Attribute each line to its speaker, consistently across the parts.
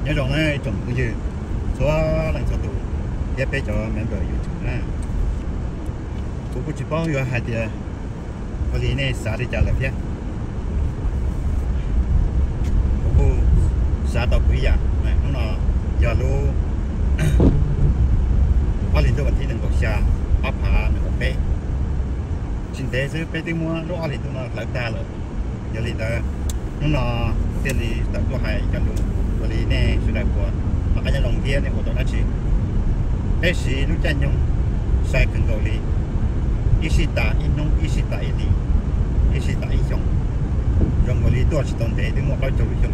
Speaker 1: nhớ rằng này trồng cái gì số lần số tụ ghép bé cho member YouTube nè cũng chỉ bao nhiêu hai tiền có lý này xả đi trả lại nhé cũng xả tàu quý à này nó giờ lu có lý do vấn đề đừng có xa áp hạ đừng có bé chính thế chứ bé đi mua nó lý do nó lại đa rồi giờ lý do nó tiền lý tập của hai cho lu có lý này sudah đại của mà cái nhà đồng tiền này của tôi đã chỉ bé sĩ lúc chân nhung sai cần cầu lý isita inong isita ini isita isong trong cái lý do chỉ tồn tại đến một cái chỗ trong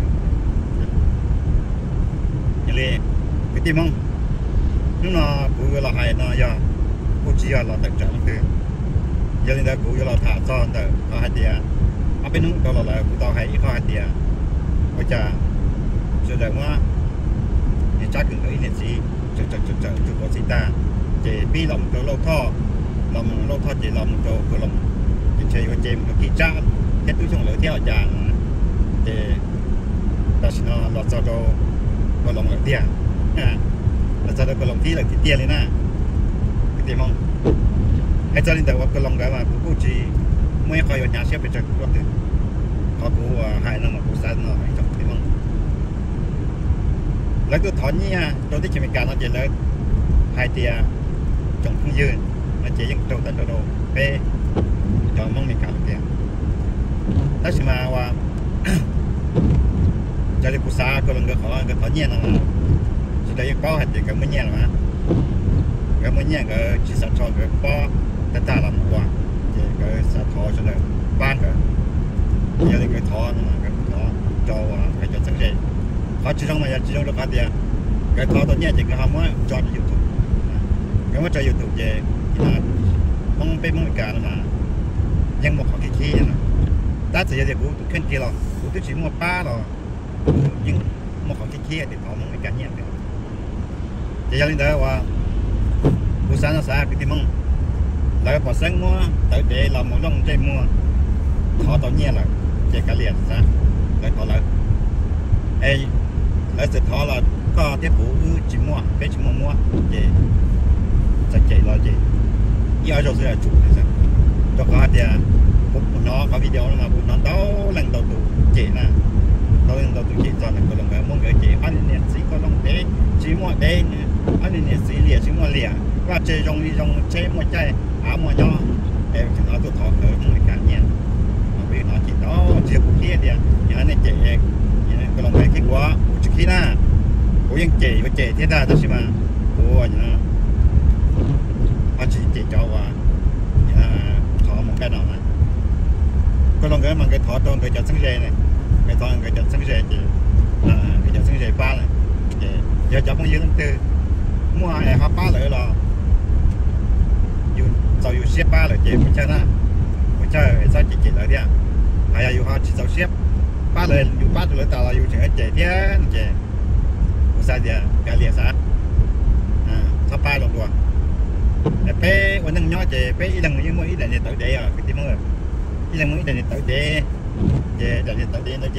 Speaker 1: vậy cái tim không nó cũng là hay nó giờ cũng chỉ là tất cả những thứ giờ này cũng là thả cho nó có hai tiền ở bênนู้นlà cũng tao hay có hai tiền bây giờ rồi đấy mà thì chắc cũng cái này gì chợ có gì ta chỉ bi lòng cho lâu thọ lòng lâu thọ chỉ lòng cho cái lòng chơi cái chơi một cái trang cái túi trong lưỡi theo chàng thì ta sẽ nó lọt cho cái lòng lưỡi tiền là cho cái lòng tí là cái tiền này nè cái tiền không hay cho nên là cái lòng cái mà cũng chỉ mới khỏi ở nhà xếpไปจากรถเขากูหายน้ำมันกูสั่นหน่อยจบที่มึงแล้วก็ถอนนี่ฮะตัวที่จะมีการเราจะเลิกหายเตียจงคงยืนมันจะยังโตแต่โตเป้จอมมึงมีการเตียถ้าสิมาว่าจะเรียกกูซาก็ลงก็ขอก็ถอนนี่นะจะได้ยังป้อหายเตียก็ไม่เนี่ยหรอมะก็ไม่เนี่ยก็จิตสัตว์ชอบก็ป้อแต่ตาลำกว่าcái xã thọ cho nên ban cái giờ thì cái thọ nó cái thọ cho cái cho sáng dậy họ chỉ trong mà chỉ trong được hai tiền cái thọ tôi nhớ chỉ cái ham á cho YouTube cái mà cho YouTube về thì là mong bên mong cả mà nhưng một họ cái kia nè ta chỉ giờ cũng khen kia rồi cũng chỉ một ba rồi nhưng một họ cái kia thì họ mong cả nhẹ được thì giờ lên đóว่าผู้สานสาcáiที่มองแล้วพอsáng mua tới để làm một lông chơi mua thọ tao nhẹ là chơi cả liền sao lại thọ lại ấy lại sự thọ là có tiếp phụ chỉ mua cái chỉ mua chơi sẽ chơi là gì giờ rồi sẽ chủ thì sao cho có thì cũng nó có video mà cũng nó đâu lần đầu tụ chơi nè đâu lần đầu tụ chơi cho nên có lần cái mong cái chơi anh nên chỉ có lông để chỉ mua để anh nên chỉ liền chỉ mua liền và chơi trong chơi mua chơi mua cho em thì nó tôi thọ cỡ một cái nhẹ mà vì nó chỉ đó chưa cũng kia thì nhà này chị cái lòng cái quá chỉ khi na cũngยังchị và chị thế ra đó xí mà của nhà họ chỉ cho và thọ một cái nào mà cái lòng cái mà cái thọ trong cái chợ sáng dê này cái thọ cái chợ sáng dê chị cái chợ sáng dê ba này giờ cho bao nhiêu tháng tư mua này họ ba lại là sau yêu xếp ba là chị mới chơi na mới chơi sao chị lại đi à hay là yêu họ chỉ sau xếp ba lời yêu ba rồi tao là yêu chỉ chị thế chị sao vậy cái liền sao sao ba luôn rồi béวันนึงnhỏ chị bé lần những mỗi lần này tới đây à cái gì mới lần mỗi lần này tới đây chị lần này tới đây nữa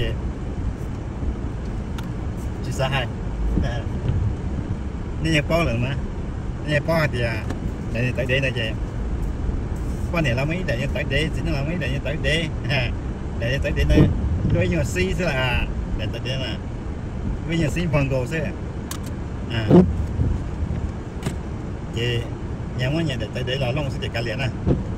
Speaker 1: chị sao hay nên có lần mà nên có thì lần tới đây là chị con này là mấy để như tới đây chính là mấy để như tới đây để tới đây này đôi như xí thế là để tới đây là bây giờ xí phần đồ thế chị nhà mới nhà để tới đây là long sẽ để cả liền à